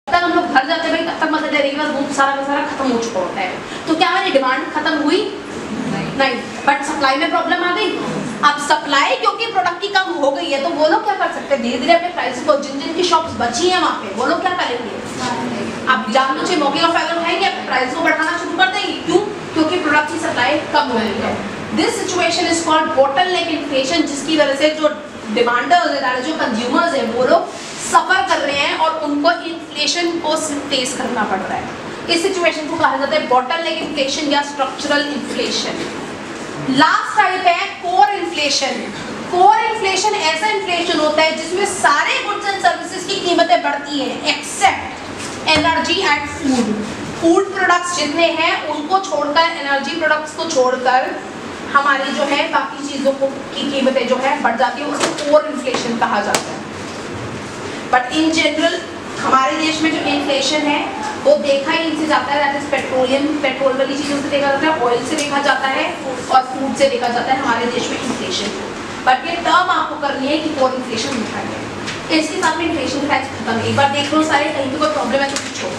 तक हम लोग घर जाते हैं भाई तब तक मदद दे रही है, बस वो सारा का सारा खत्म हो चुका होता है। तो क्या हमारी डिमांड खत्म हुई? नहीं, बट सप्लाई में प्रॉब्लम आ गई। अब सप्लाई क्योंकि प्रोडक्ट की कम हो गई है तो वो लोग क्या कर सकते हैं, धीरे धीरे अपने प्राइस को, जिन जिन की शॉप्स बची हैं वहाँ पे वो लोग क्या करेंगे, अब जान लो मौके का फायदा उठाएंगे, प्राइस को बढ़ाना शुरू कर देंगे। क्यों? क्योंकि प्रोडक्ट की सप्लाई कम हो गई है। This situation is called bottleneck inflation, जिसकी वजह से जो डिमांडर्स है, जो कंज्यूमर्स है, वो लोग सफर कर रहे हैं और उनको इन्फ्लेशन को फेस करना पड़ रहा है। इस सिचुएशन को कहा जाता है बोटलनेक इन्फ्लेशन या स्ट्रक्चरल इन्फ्लेशन। लास्ट टाइप है कोर इन्फ्लेशन। कोर इन्फ्लेशन ऐसा इन्फ्लेशन होता है जिसमें सारे गुड्स एंड सर्विसेज की कीमतें बढ़ती हैं except energy and food. Food products जितने हैं उनको छोड़कर, एनर्जी प्रोडक्ट्स को छोड़कर हमारी जो है बाकी चीजों को की कीमतें जो है बढ़ जाती है, उसको कोर इन्फ्लेशन कहा जाता है। बट इन जनरल हमारे देश में जो इन्फ्लेशन है वो देखा ही इनसे जाता है, दैट इज पेट्रोलियम, पेट्रोल वाली चीज़ों से देखा जाता है, ऑयल से देखा जाता है और फूड से देखा जाता है हमारे देश में इन्फ्लेशन। बट ये टर्म आपको करनी है कि कोर इन्फ्लेशन लिखा है, इसके साथ में इन्फ्लेशन का खत्म। एक बार देख लो सारे, कहीं पे कोई प्रॉब्लम है तो पूछो।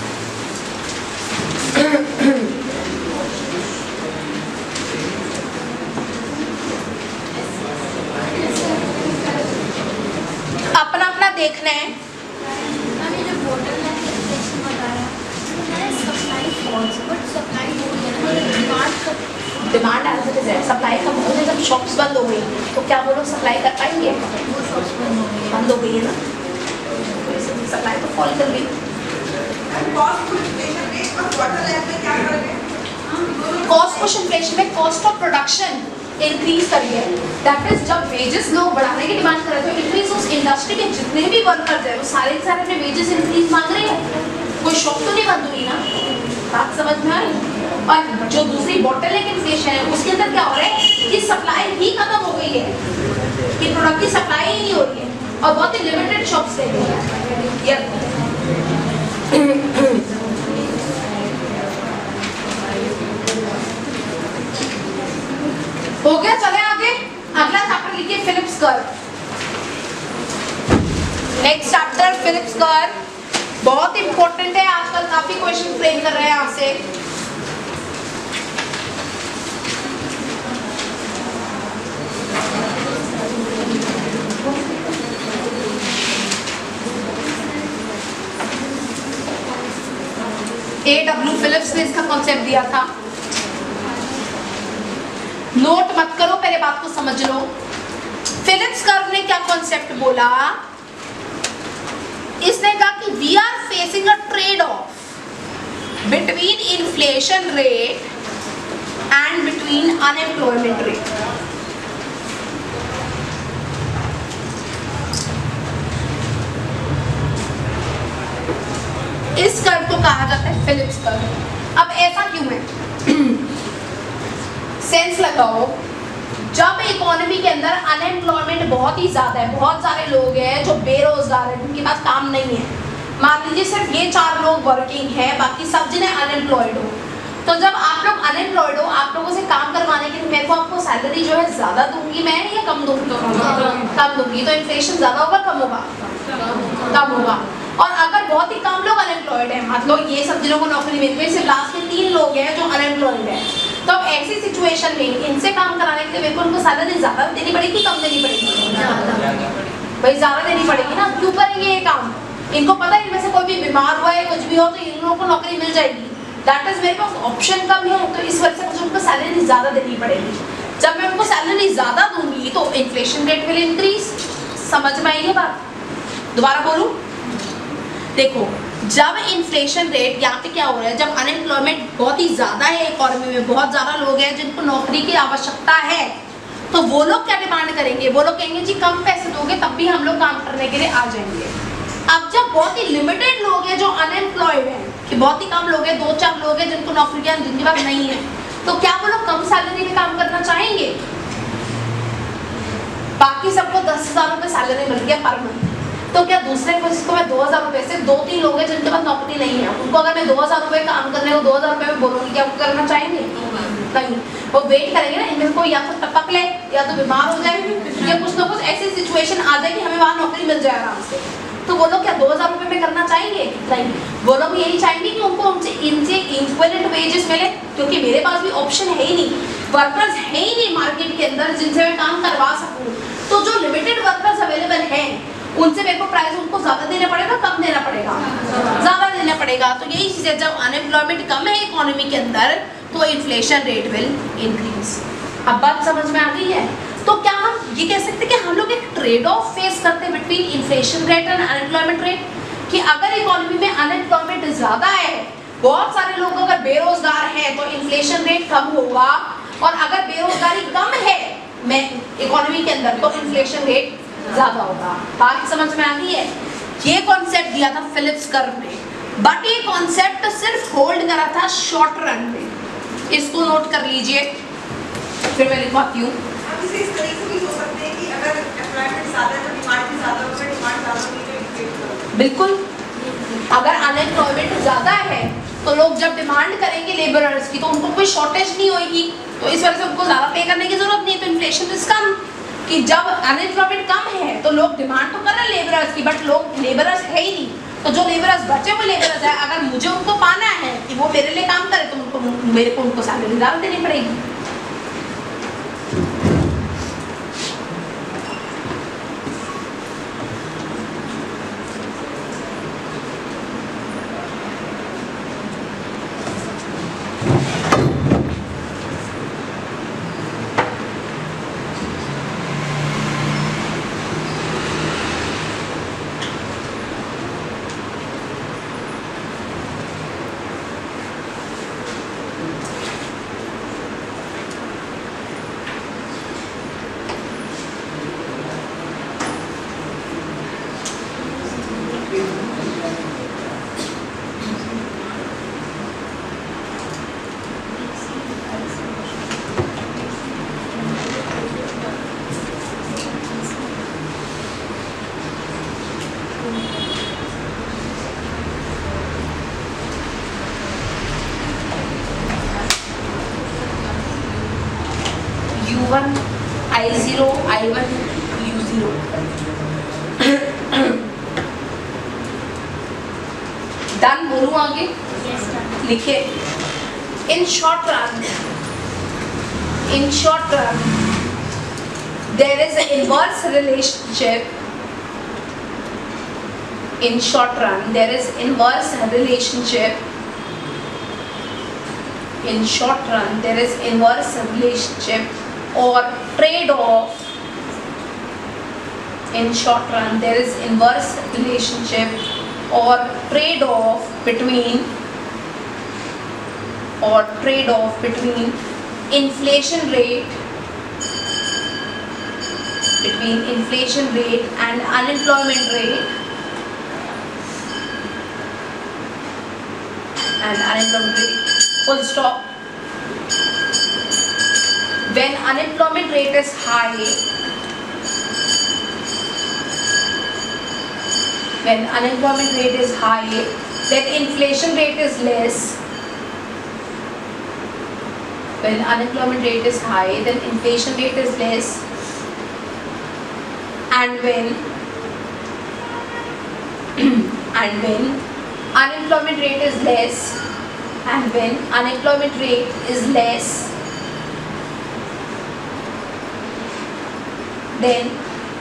अपना अपना देखना है। डिमांड एज इट इज है, सप्लाई कम हो गई, जब शॉप्स बंद हो गई तो क्या वो लोग सप्लाई कर पाएंगे? बंद हो गई है ना, सप्लाई तो फॉल कर गई। कॉस्ट पुश इन्फ्लेशन में कॉस्ट ऑफ प्रोडक्शन इंक्रीज करिए, दैट इज जब वेजेस लोग बढ़ाने की डिमांड कर रहे थे, इंक्रीज उस इंडस्ट्री के जितने भी वर्कर्स हैं वो सारे के सारे अपने वेजेस इंक्रीज मांग रहे हैं, कोई शॉप तो नहीं बंद हुई ना, बात समझ में आई? और जो दूसरी बोटलनेक इन्फ्लेशन है उसके अंदर क्या हो रहा है कि सप्लाई ही खत्म हो गई है, कि प्रोडक्ट की सप्लाई ही नहीं हो रही है और बहुत ही लिमिटेड शॉप्स रह गई है। हो गया, चले आगे। अगला चैप्टर लिखिए Phillips curve. Next chapter Phillips curve बहुत इंपॉर्टेंट है, आजकल काफी क्वेश्चन फ्रेम कर रहे हैं आपसे। A.W. फिलिप्स ने इसका कॉन्सेप्ट दिया था। नोट मत करो, पहले बात को समझ लो। फिलिप्स कर्व ने क्या कॉन्सेप्ट बोला? इसने कहा कि we are facing a trade off between inflation rate and between unemployment rate. इस कर्व को कहा जाता है फिलिप्स कर्व। अब ऐसा क्यों है? सेंस लगाओ, जब इकोनॉमी के अंदर अनएम्प्लॉयमेंट बहुत ही ज्यादा है, बहुत सारे लोग हैं जो बेरोजगार हैं, जिनके पास काम नहीं है, मान लीजिए सिर्फ ये 4 लोग वर्किंग है, बाकी सब जिन्हें अनएम्प्लॉयड हो, तो जब आप लोग अनएम्प्लॉयड हो, आप लोगों से काम करवाने के लिए मेरे को आपको सैलरी जो है ज्यादा दूंगी मैं या कम दूंगी? कम दूंगी। तो इन्फ्लेशन ज्यादा होगा कम होगा? कम होगा। और अगर बहुत ही कम लोग अनएम्प्लॉयड है, मतलब ये सब जिन्हों को नौकरी मिल गई, सिर्फ लास्ट के 3 लोग हैं जो अनएम्प्लॉयड है, तो अब ऐसी सिचुएशन में इनसे काम कराने के लिए मेरे को उनको सैलरी ज्यादा देनी पड़ेगी कम देनी पड़ेगी? भाई ज्यादा देनी पड़ेगी ना। क्यों करेंगे ये काम? इनको पता है इनमें से कोई भी बीमार हुआ है, कुछ भी हो तो इन लोगों को नौकरी मिल जाएगी, दैट इज मेरे पास ऑप्शन कम है, तो इस वजह से मुझे उनको सैलरी ज्यादा देनी पड़ेगी। जब मैं उनको सैलरी ज्यादा दूंगी तो इन्फ्लेशन रेट विल इंक्रीज। समझ में आई ये बात? दोबारा बोलूं, देखो, जब इन्फ्लेशन रेट, यहाँ पे क्या हो रहा है, जब अनएम्प्लॉयमेंट बहुत ही ज्यादा है इकोनॉमी में, बहुत ज्यादा लोग हैं जिनको नौकरी की आवश्यकता है, तो वो लोग क्या डिमांड करेंगे? वो लोग कहेंगे जी कम पैसे दोगे तब भी हम लोग काम करने के लिए आ जाएंगे। अब जब बहुत ही लिमिटेड लोग हैं जो अनएम्प्लॉयड हैं, कि बहुत ही कम लोग हैं, 2-4 लोग हैं जिनको नौकरी जिनके पास नहीं है, तो क्या वो लोग कम सैलरी में काम करना चाहेंगे? बाकी सबको 10,000 रुपये सैलरी मिल गया पर मंथ, तो क्या दूसरे को जिसको मैं 2,000 रुपये से, 2-3 लोग हैं जिनके पास नौकरी नहीं है, उनको अगर मैं 2,000 रुपये काम करने को 2,000 रुपये में बोलूँगी, क्या वो करना चाहेंगे? नहीं, वो वेट करेंगे ना, इनमें कोई या तो टपक ले या तो बीमार हो जाए या कुछ ना कुछ ऐसी सिचुएशन आ जाए कि हमें वहाँ नौकरी मिल जाए आराम से, तो वो लोग क्या 2000 रुपये में करना चाहेंगे? नहीं, वो लोग यही चाहेंगे कि उनको इनसे इक्विवेलेंट वेजेस मिले, क्योंकि मेरे पास भी ऑप्शन है ही नहीं, वर्कर्स है ही नहीं मार्केट के अंदर जिनसे मैं काम करवा सकूँ। तो जो लिमिटेड वर्कर्स अवेलेबल हैं उनसे मेरे को प्राइस उनको ज़्यादा देना पड़ेगा, कम देना पड़ेगा? ज़्यादा देना पड़ेगा। तो यही चीज़ है, जब अनएम्प्लॉयमेंट कम है इकोनॉमी के अंदर तो इन्फ्लेशन रेट विल इंक्रीज। अब बात समझ में आ गई है? तो क्या हम ये कह सकते हैं कि हम लोग एक ट्रेड ऑफ फेस करते हैं between inflation rate and unemployment rate, कि अगर इकोनॉमी में अनएम्प्लॉयमेंट ज़्यादा है, बहुत सारे लोग अगर बेरोजगार हैं तो इन्फ्लेशन रेट कम होगा, और अगर बेरोजगारी कम है इकोनॉमी के अंदर तो इन्फ्लेशन रेट ज्यादा होगा। बात समझ में आ गई है? ये कॉन्सेप्ट दिया था फिलिप्स कर्व ने, बट ये कॉन्सेप्ट सिर्फ होल्ड करा था शॉर्ट रन में। इसको नोट कर लीजिए, फिर मैं लिखवाती हूँ। इस तरीके से भी हो सकते हैं कि अगर एम्प्लॉयमेंट ज्यादा है तो डिमांड भी ज्यादा होगी, डिमांड ज्यादा होगी तो इन्फ्लेशन होगा। बिल्कुल, अगर अनएम्प्लॉयमेंट ज्यादा है तो लोग जब डिमांड करेंगे लेबरर्स की तो उनको कोई शॉर्टेज नहीं होगी, तो इस वजह से उनको ज्यादा पे करने की जरूरत नहीं है, तो इन्फ्लेशन इज कम। कि जब अनएम्प्लॉयमेंट कम है तो लोग डिमांड तो कर रहे हैं लेबरर्स की, बट लोग लेबरर्स है ही नहीं, तो जो लेबरर्स बचे हुए लेबरर्स है, अगर मुझे उनको पाना है कि वो मेरे लिए काम करे तो मेरे को उनको सैलरी ज़्यादा देनी पड़ेगी। U1 I0 I1 U0 done. बोलूं आगे? लिखे। In short run there is an inverse relationship. In short run there is inverse relationship. In short run there is inverse relationship or trade-off. In short run there is inverse relationship or trade-off between inflation rate and unemployment rate full stop. When unemployment rate is high, then inflation rate is less. When unemployment rate is high, then inflation rate is less. And when unemployment rate is less, then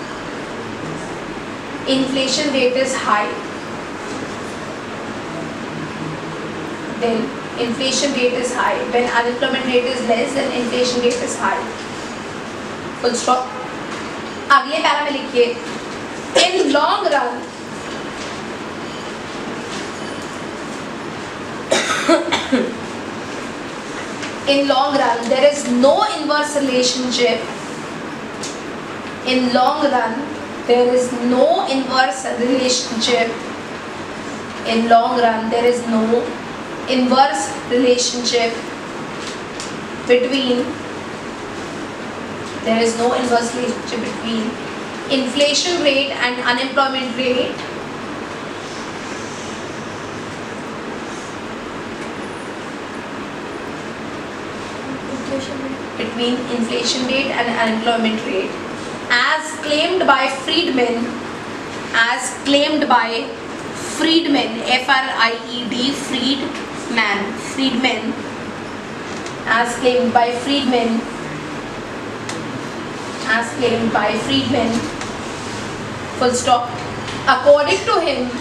inflation rate is high. When unemployment rate is less, then inflation rate is high. Full stop. अगले para में लिखिए, in long run there is no inverse relationship. In long run there is no inverse relationship. In long run there is no inverse relationship between inflation rate and unemployment rate. Between inflation rate and unemployment rate, as claimed by Friedman as claimed by Friedman, F-R-I-E-D, Friedman, as claimed by Friedman, full stop. According to him,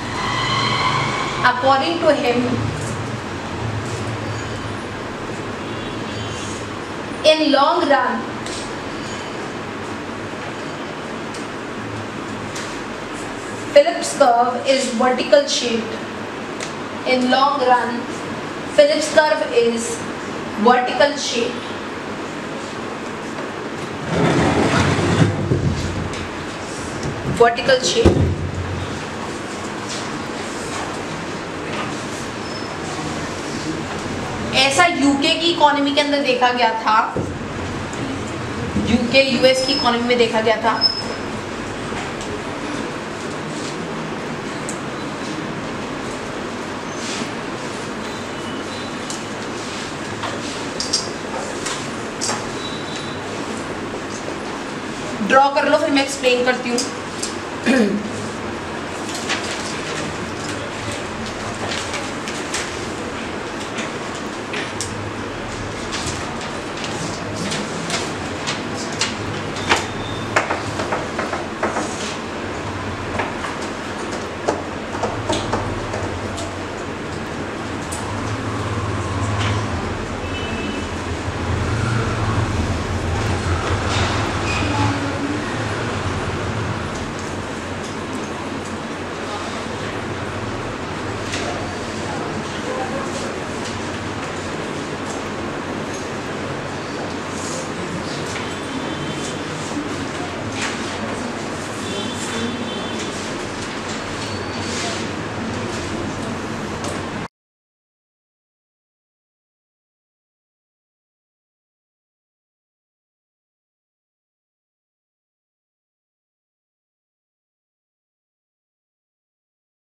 in long run, Phillips curve is vertical shaped. In long run, Phillips curve is vertical shaped. Vertical shape. ऐसा UK की economy के अंदर देखा गया था, UK US की economy में देखा गया था। ड्रॉ कर लो, फिर मैं एक्सप्लेन करती हूँ।